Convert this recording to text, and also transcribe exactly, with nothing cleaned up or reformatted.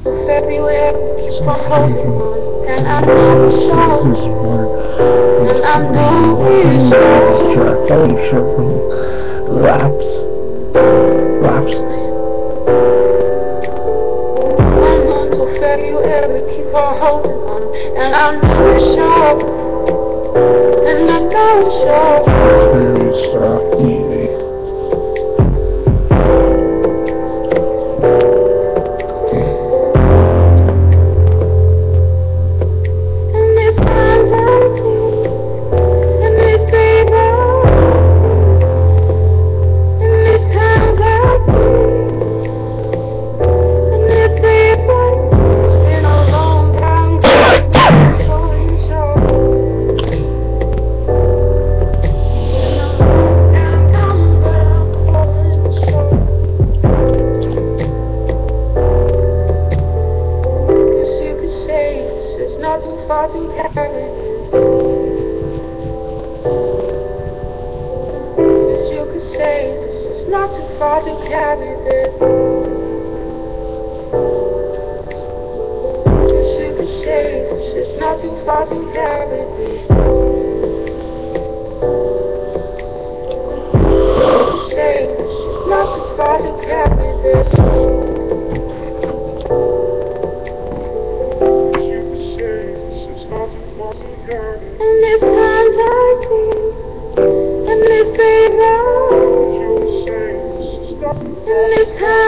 Everywhere, keep on holding on, and I know it's all, and I know it's all. Track, I am sure. Laps. Laps. I'm on so February, keep on holding on, and I know it's all, and I know it's all. Very stop eating. Not too far to carry this. Cause you could say this is not too far to carry this. Cause you could say this is not too far to carry this. You could say this is not too far to carry this. And there's times like these, and there's days like, and there's times